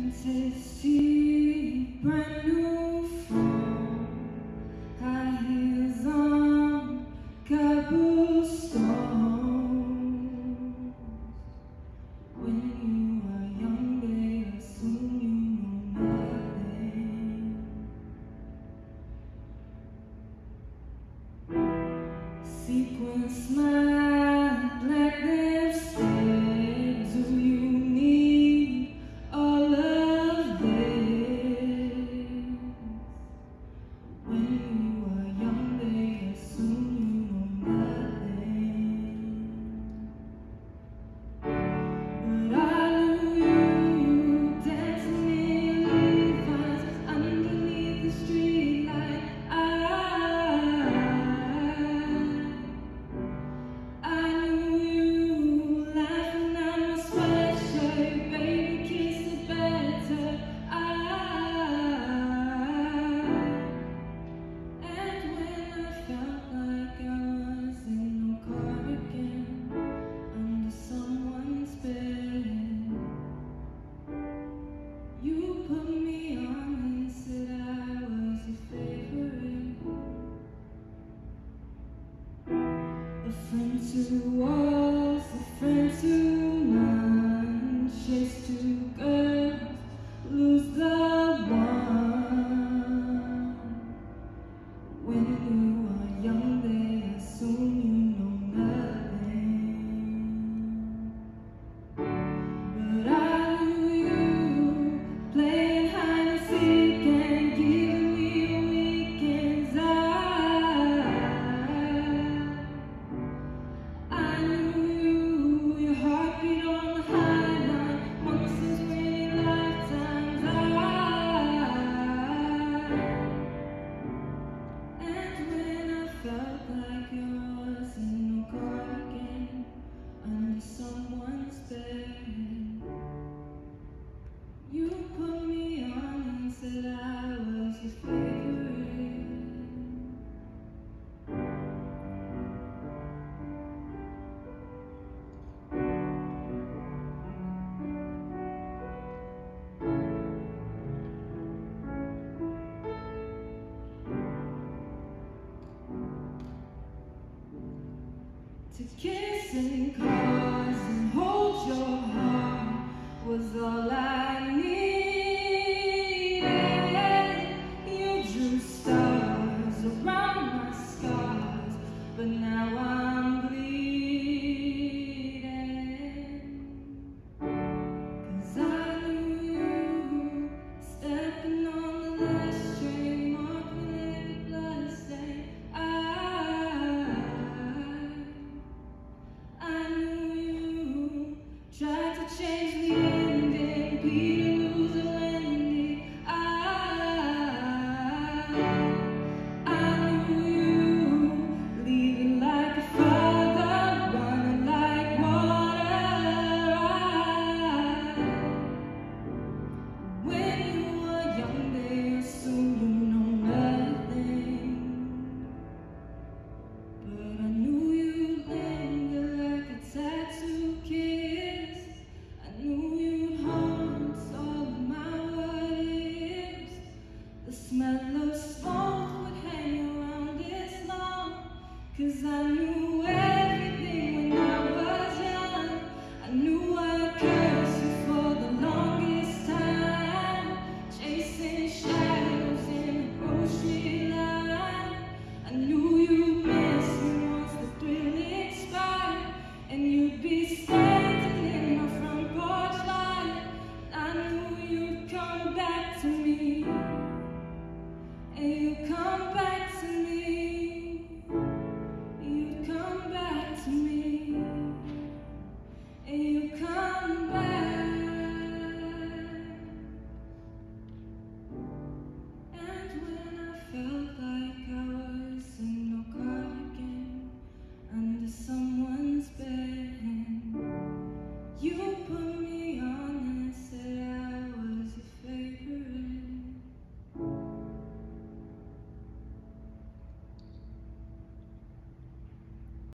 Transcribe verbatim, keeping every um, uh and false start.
fantasy, brand new phone, high heels on cobblestone. When you are young, they assume you know nothing. Sequin smile, black lipstick. Do you need all of this? When you are young, they assume you know nothing. But I knew you dancing in Levi's underneath the streetlight. I, I knew you laughing at my sweatshirt, baby, kiss it better. I, and when I felt like I was in no cardigan under someone's bed, you put me on and said I was your favorite. A friend to walls, a friend to none. Chase two girls, lose the one. When you are young, they assume you know nothing. But I knew you playing hide and seek and giving me weekends. I, I knew you, your heartbeat on the high line, once in many lifetimes. I, and when I felt like I was in no cardigan under someone's bed, you put me on and said I was your favorite. To kiss in cars and hold your heart was all I needed. You drew stars around my scars, but now I'm bleeding. 'Cause I knew you stepping on the last train, marked with every bloodstain. I I knew you tried to change the ending, Peter lose a Wendy. I, I knew you leaving like a father, running like water. I, when you were young, they assume you know nothing. But I knew you'd linger like a tattoo kiss. I knew you'd haunt all of my what ifs. The smell of smoke would hang around this long, 'cause I knew everything when I was young. I knew I'd curse you for the longest time, chasing shadows in the grocery line. I knew you'd miss me once the thrill expired, and you'd be standing in my front porch light. I knew you'd come back to me, and you'd come back to me, you'd come back to me, and you'd come back. And when I felt like I was in no cardigan under someone's bed,